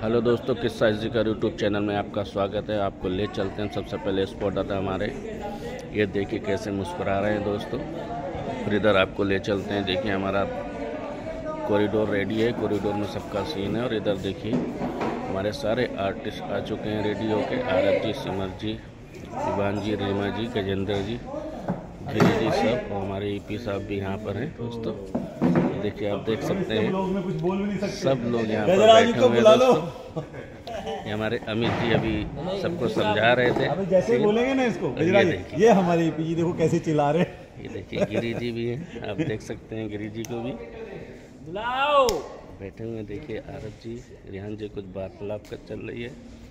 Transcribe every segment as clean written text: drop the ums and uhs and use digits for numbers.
Hello दोस्तों, किस्सा जी का यूट्यूब चैनल में आपका स्वागत है। आपको ले चलते हैं सबसे पहले स्पॉट आता है हमारे। ये देखिए कैसे मुस्कुरा रहे हैं दोस्तों। फिर इधर आपको ले चलते हैं। देखिए हमारा कॉरिडोर रेडी है। कॉरिडोर में सबका सीन है। और इधर देखिए हमारे सारे आर्टिस्ट आ चुके हैं रेडियो के। आरत जी, सिमर जी, इवान जी, रीमा जी, गजेंद्र जी, गिरी जी सब, और हमारे ईपी साहब भी यहाँ पर हैं दोस्तों। देखिए आप देख सकते हैं सब लोग यहाँ पर बैठे हुए हैं दोस्तों। ये हमारे अमित जी अभी सबको समझा रहे थे। अभी जैसे बोलेंगे ना इसको, ये हमारे ईपी जी देखो कैसे चिल्ला रहे हैं। ये देखिए गिरी जी भी हैं, आप देख सकते हैं गिरी जी को भी बुलाओ। बैठे हुए देखिए आरत जी, रिहान जी कुछ वार्तालाप कर चल रही है।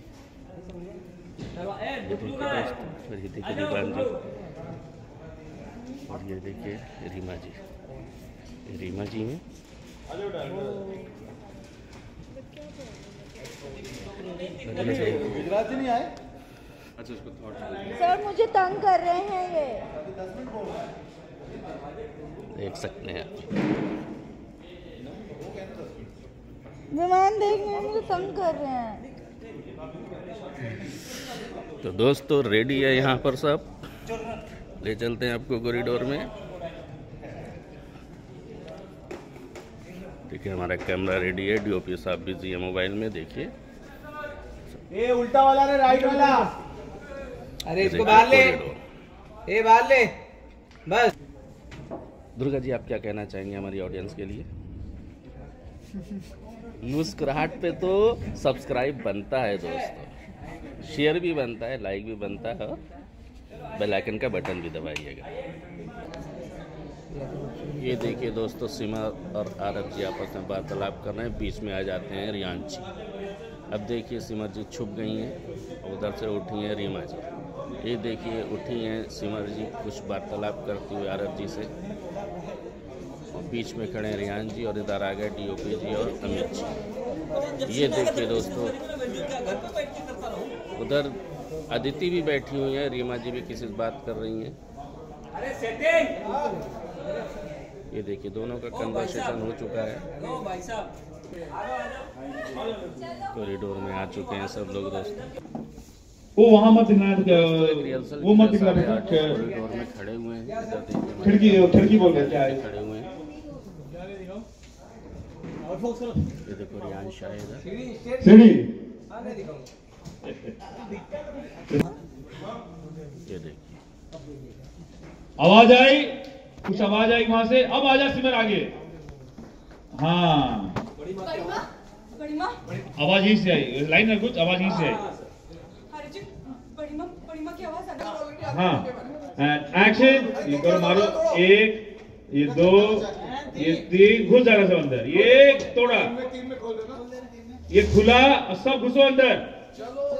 ये देखिए रिहान जी, और ये देखिए रीमा जी। रीमा जी हैं। गुजराती नहीं आए? अच्छा, उसको सर मुझे तंग कर रहे हैं ये। देख सकते हैं आप। विमान देखने मुझे तंग कर रहे हैं। तो दोस्तों रेडी है यहाँ पर सब। ले चलते हैं आपको कॉरिडोर में। देखिए हमारा कैमरा रेडी है। डीओपी साहब बिजी है मोबाइल में। देखिए ये उल्टा वाला रे, राइट वाला। अरे इसको बाहर ले, ये बाहर ले बस। दुर्गा जी, आप क्या कहना चाहेंगे हमारी ऑडियंस के लिए? मुस्कुराहट पे तो सब्सक्राइब बनता है दोस्तों, शेयर भी बनता है, लाइक भी बनता है, और बेल आइकन का बटन भी दबाइएगा। ये देखिए दोस्तों सीमा और आरत जी आपस में वार्तालाप कर रहे हैं। बीच में आ जाते हैं रियान जी। अब देखिए सिमर जी छुप गई हैं, उधर से उठी हैं रीमा जी। ये देखिए उठी हैं सिमर जी कुछ वार्तालाप करती हुई आरत जी से। और बीच में खड़े हैं रियान जी, और इधर आ गए डीओपी जी और अमित जी। ये देखिए दोस्तों उधर अदिति भी बैठी हुई है, रीमा जी भी किसी से बात कर रही हैं। ये देखिए दोनों का कन्वर्सेशन हो चुका है। कॉरिडोर में आ चुके हैं सब लोग दोस्तों। वो वहाँ मत दिखना, वो मत दिखना बेटा। कॉरिडोर में खड़े हुए हैं। खिड़की बोल रहे क्या है? खड़े हुए हैं। ये देखो रियान शाह इधर सीढ़ी। ये देखिए आवाज आई, कुछ आवाज आई वहां से। अब आजा सिमर आगे। हाँ आवाज यहीं से आई, लाइन में कुछ आवाज यहीं से आई। हाँ एक्शन। ये करो, मारो। एक, ये दो, ये तीन, घुस जाना सब अंदर। ये तोड़ा, ये खुला, सब घुसो अंदर।